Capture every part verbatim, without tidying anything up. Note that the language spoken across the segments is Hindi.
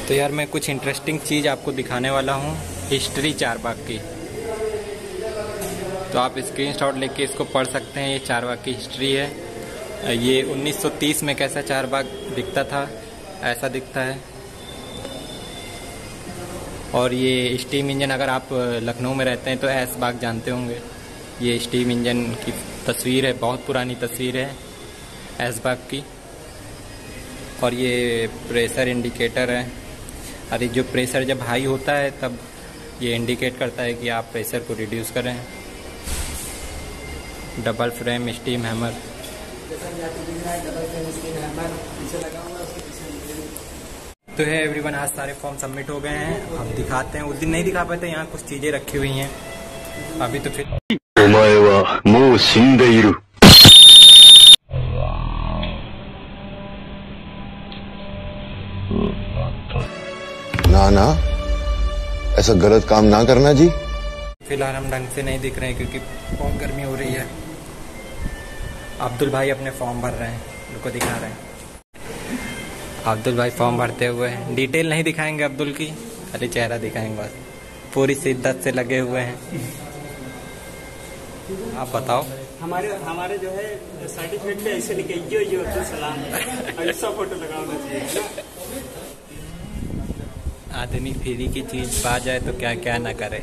तो यार मैं कुछ इंटरेस्टिंग चीज़ आपको दिखाने वाला हूँ, हिस्ट्री चारबाग की। तो आप स्क्रीनशॉट लेके इसको पढ़ सकते हैं। ये चारबाग की हिस्ट्री है। ये उन्नीस सौ तीस में कैसा चारबाग दिखता था, ऐसा दिखता है। और ये स्टीम इंजन, अगर आप लखनऊ में रहते हैं तो ऐस बाग जानते होंगे। ये स्टीम इंजन की तस्वीर है, बहुत पुरानी तस्वीर है ऐस बाग की। और ये प्रेशर इंडिकेटर है। अरे जो प्रेशर जब हाई होता है तब ये इंडिकेट करता है कि आप प्रेशर को रिड्यूस करें। Double frame steam hammer. तो है एवरीवन, आज सारे फॉर्म सबमिट हो गए हैं। अब दिखाते हैं। उस दिन नहीं दिखा पाए थे, यहाँ कुछ चीज़ें रखी हुई हैं अभी। तो फिर ना ना, ऐसा गलत काम ना करना जी। फिलहाल हम ढंग से नहीं दिख रहे हैं क्योंकि बहुत गर्मी हो रही है। अब्दुल भाई अपने फॉर्म भर रहे हैं, उनको दिखा रहे हैं। अब्दुल भाई फॉर्म भरते हुए हैं। डिटेल नहीं दिखाएंगे अब्दुल की, खाली चेहरा दिखाएंगे बस। पूरी शिद्दत से लगे हुए हैं। आप बताओ। हमारे हमारे जो है सर्टिफिकेट पे ऐसे लिखे यो यो अब्दुल सलाम, ऐसा फोटो लगा होना चाहिए। आदमी फ्री की चीज पा जाए तो क्या क्या ना करे।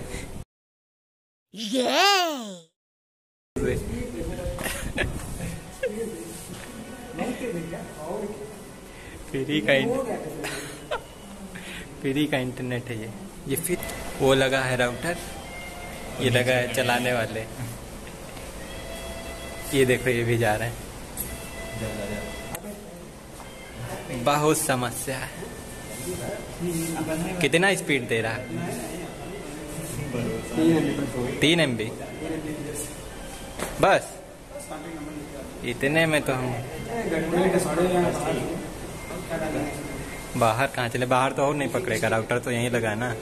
फ्री का फ्री का इंटरनेट है ये। ये फिर वो लगा है राउटर, ये लगा है चलाने वाले। ये देखो, ये भी जा रहे हैं। बहुत समस्या है। कितना स्पीड दे रहा है? तीन एम बी बस। इतने में तो हम बाहर कहाँ चले? बाहर तो और नहीं पकड़ेगा, राउटर तो यहीं लगा ना।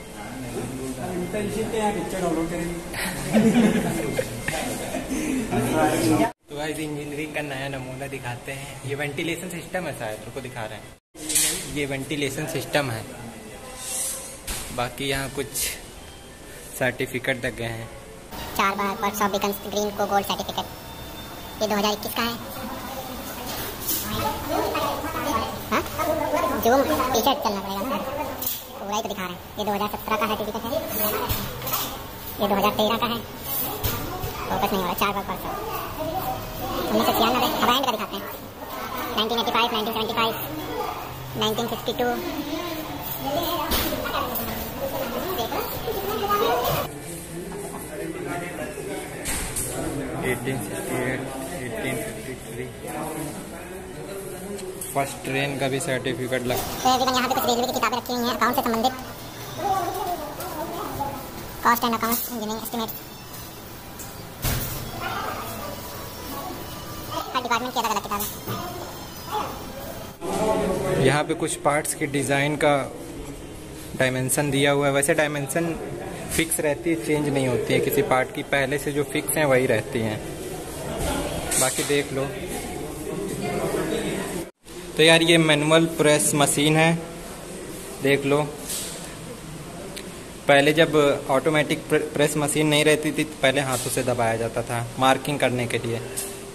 तो गाइस, इंजीनियरिंग का नया नमूना दिखाते हैं। ये वेंटिलेशन सिस्टम है, शायद उनको दिखा रहे हैं। ये वेंटिलेशन सिस्टम है। बाकी यहाँ कुछ सर्टिफिकेट लगे हैं। चारबाग वर्कशॉप बीकन ग्रीन को गोल्ड सर्टिफिकेट। ये दो हज़ार इक्कीस का है। हाँ, जूम टी शर्ट चलना पड़ेगा ना, पूरा ही तो दिखा रहे हैं। ये दो हज़ार सत्रह का सर्टिफिकेट है। ये दो हज़ार तेरह का है। फोकस नहीं हो रहा। चारबाग वर्कशॉप उन्नीस सौ छियानवे। अब एंड का दिखाते हैं। Nineteen eighty five, nineteen seventy five, nineteen fifty two. Eighteen sixty eight, eighteen fifty three. First train का भी सर्टिफिकेट लग। तो यहाँ पे कुछ रेलवे की किताबें रखी हुई हैं, अकाउंट से संबंधित। Cost and accounts, engineering estimate. हर डिपार्टमेंट की अलग अलग किताबें। यहाँ पे कुछ पार्ट्स के डिज़ाइन का डायमेंशन दिया हुआ है। वैसे डायमेंशन फिक्स रहती है, चेंज नहीं होती है किसी पार्ट की। पहले से जो फिक्स हैं वही रहती हैं, बाकी देख लो। तो यार ये मैनुअल प्रेस मशीन है, देख लो। पहले जब ऑटोमेटिक प्रेस मशीन नहीं रहती थी, पहले हाथों से दबाया जाता था मार्किंग करने के लिए।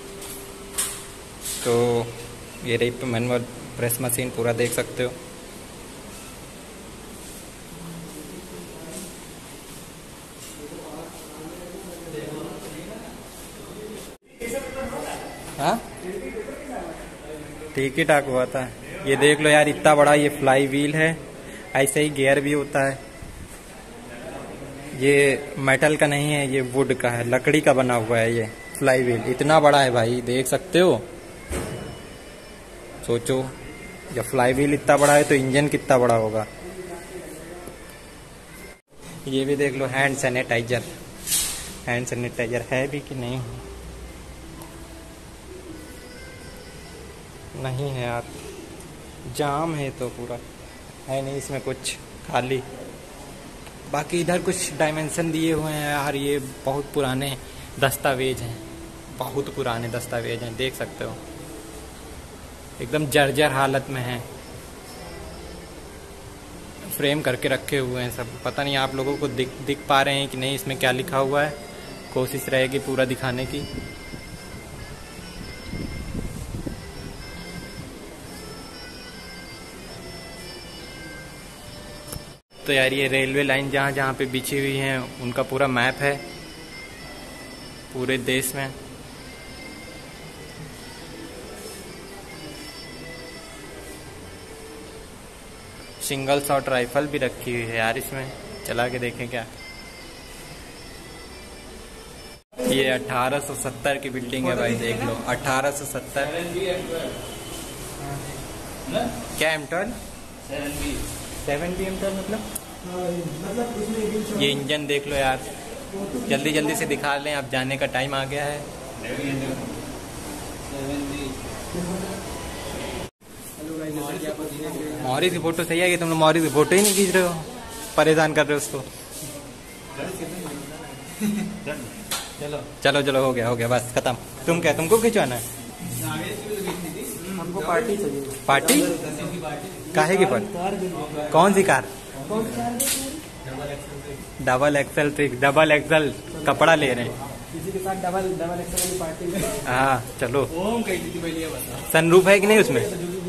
तो ये रही मैनुअल प्रेस मशीन, पूरा देख सकते हो। हाँ, ठीक ही ठाक हुआ था। ये देख लो यार, इतना बड़ा ये फ्लाई व्हील है। ऐसे ही गियर भी होता है। ये मेटल का नहीं है, ये वुड का है, लकड़ी का बना हुआ है ये फ्लाई व्हील। इतना बड़ा है भाई, देख सकते हो। सोचो, जब फ्लाई व्हील इतना बड़ा है तो इंजन कितना बड़ा होगा। ये भी देख लो, हैंड सैनिटाइजर। हैंड सैनिटाइजर है भी कि नहीं? नहीं है यार, जाम है तो पूरा है नहीं इसमें कुछ, खाली। बाकी इधर कुछ डायमेंशन दिए हुए हैं यार। ये बहुत पुराने दस्तावेज हैं, बहुत पुराने दस्तावेज हैं, देख सकते हो। एकदम जर्जर हालत में है। फ्रेम करके रखे हुए हैं सब। पता नहीं आप लोगों को दिख दिख पा रहे हैं कि नहीं, इसमें क्या लिखा हुआ है। कोशिश रहेगी पूरा दिखाने की। तो यार ये रेलवे लाइन जहाँ जहाँ पे बिछी हुई हैं उनका पूरा मैप है पूरे देश में। सिंगल शॉट राइफल भी रखी हुई है यार इसमें, चला के देखें क्या। ये अठारह सौ सत्तर की बिल्डिंग है भाई, देख लो अठारह सौ सत्तर। क्या M twelve seven B M twelve मतलब ये इंजन देख लो यार। जल्दी जल्दी से दिखा लें, अब जाने का टाइम आ गया है। मौरी की फोटो सही है कि तुम लोग मौरी की फोटो ही नहीं खींच रहे हो, परेशान कर रहे हो उसको। चलो चलो चलो हो गया हो गया बस खत्म। तुम क्या तुमको खिंचवाना है? हमको पार्टी चाहिए। पार्टी काहे की पार्टी? कौन सी car? Double axle trick double axle कपड़ा ले रहे हैं किसी के साथ डबल डबल एक्सल वाली पार्टी। हाँ चलो। सनरूफ है कि नहीं उसमें?